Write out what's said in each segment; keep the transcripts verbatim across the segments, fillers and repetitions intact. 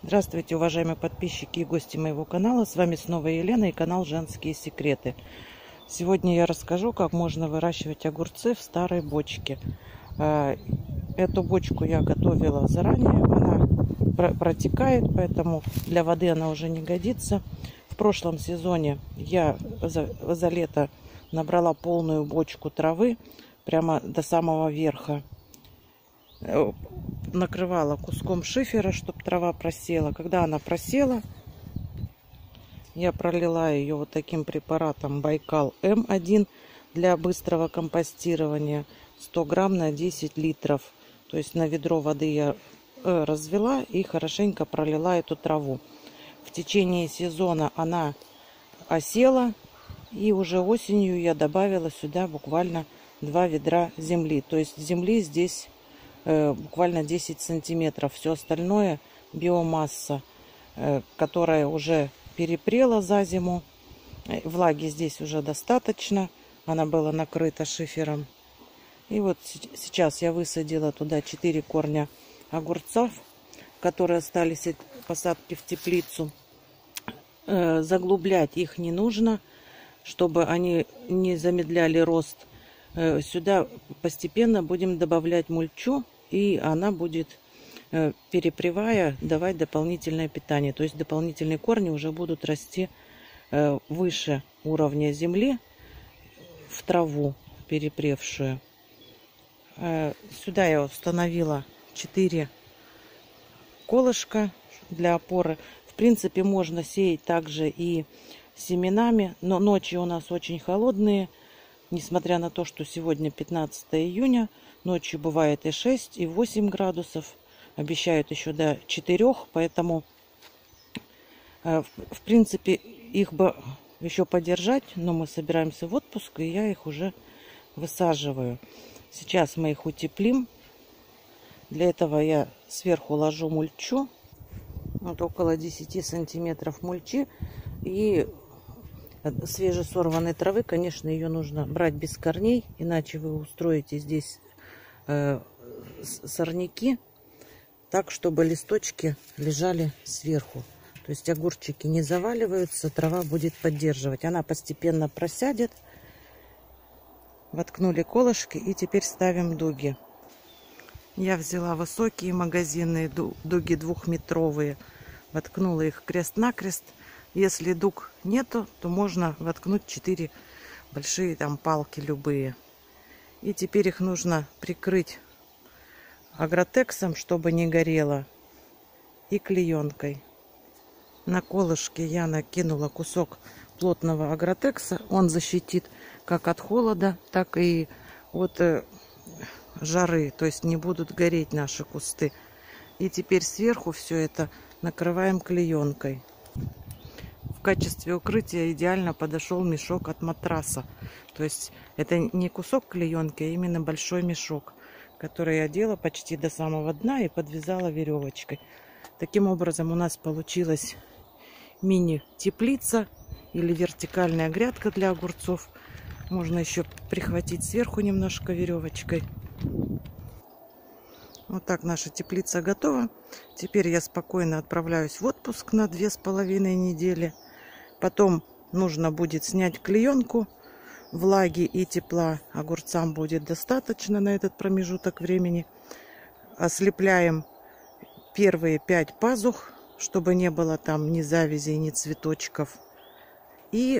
Здравствуйте, уважаемые подписчики и гости моего канала. С вами снова Елена и канал Женские секреты. Сегодня я расскажу, как можно выращивать огурцы в старой бочке. Эту бочку я готовила заранее. Она протекает, поэтому для воды она уже не годится. В прошлом сезоне я за, за лето набрала полную бочку травы прямо до самого верха. Накрывала куском шифера, чтобы трава просела. Когда она просела, я пролила ее вот таким препаратом Байкал М один для быстрого компостирования. сто грамм на десять литров. То есть на ведро воды я развела и хорошенько пролила эту траву. В течение сезона она осела, и уже осенью я добавила сюда буквально два ведра земли. То есть земли здесь буквально десять сантиметров. Все остальное биомасса, которая уже перепрела за зиму. Влаги здесь уже достаточно. Она была накрыта шифером. И вот сейчас я высадила туда четыре корня огурцов, которые остались от посадки в теплицу. Заглублять их не нужно, чтобы они не замедляли рост. Сюда постепенно будем добавлять мульчу, и она будет, перепревая, давать дополнительное питание. То есть дополнительные корни уже будут расти выше уровня земли в траву перепревшую. Сюда я установила четыре колышка для опоры. В принципе, можно сеять также и семенами, но ночи у нас очень холодные. Несмотря на то, что сегодня пятнадцатое июня, ночью бывает и шесть, и восемь градусов. Обещают еще до четырёх, поэтому, в принципе, их бы еще подержать, но мы собираемся в отпуск, и я их уже высаживаю. Сейчас мы их утеплим. Для этого я сверху ложу мульчу, вот около десяти сантиметров мульчи, и свежесорванной травы. Конечно, ее нужно брать без корней, иначе вы устроите здесь э, сорняки, так, чтобы листочки лежали сверху. То есть огурчики не заваливаются, трава будет поддерживать. Она постепенно просядет. Воткнули колышки и теперь ставим дуги. Я взяла высокие магазинные дуги двухметровые, воткнула их крест-накрест. Если дуг нету, то можно воткнуть четыре большие там палки любые. И теперь их нужно прикрыть агротексом, чтобы не горело, и клеенкой. На колышки я накинула кусок плотного агротекса. Он защитит как от холода, так и от жары. То есть не будут гореть наши кусты. И теперь сверху все это накрываем клеенкой. В качестве укрытия идеально подошел мешок от матраса. То есть это не кусок клеенки, а именно большой мешок, который я одела почти до самого дна и подвязала веревочкой. Таким образом у нас получилась мини-теплица или вертикальная грядка для огурцов. Можно еще прихватить сверху немножко веревочкой. Вот так наша теплица готова. Теперь я спокойно отправляюсь в отпуск на две с половиной недели. Потом нужно будет снять клеенку. Влаги и тепла огурцам будет достаточно на этот промежуток времени. Ослепляем первые пять пазух, чтобы не было там ни завязей, ни цветочков. И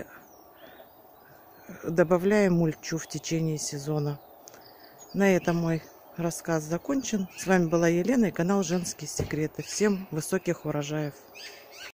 добавляем мульчу в течение сезона. На этом мой рассказ закончен. С вами была Елена и канал Женские секреты. Всем высоких урожаев!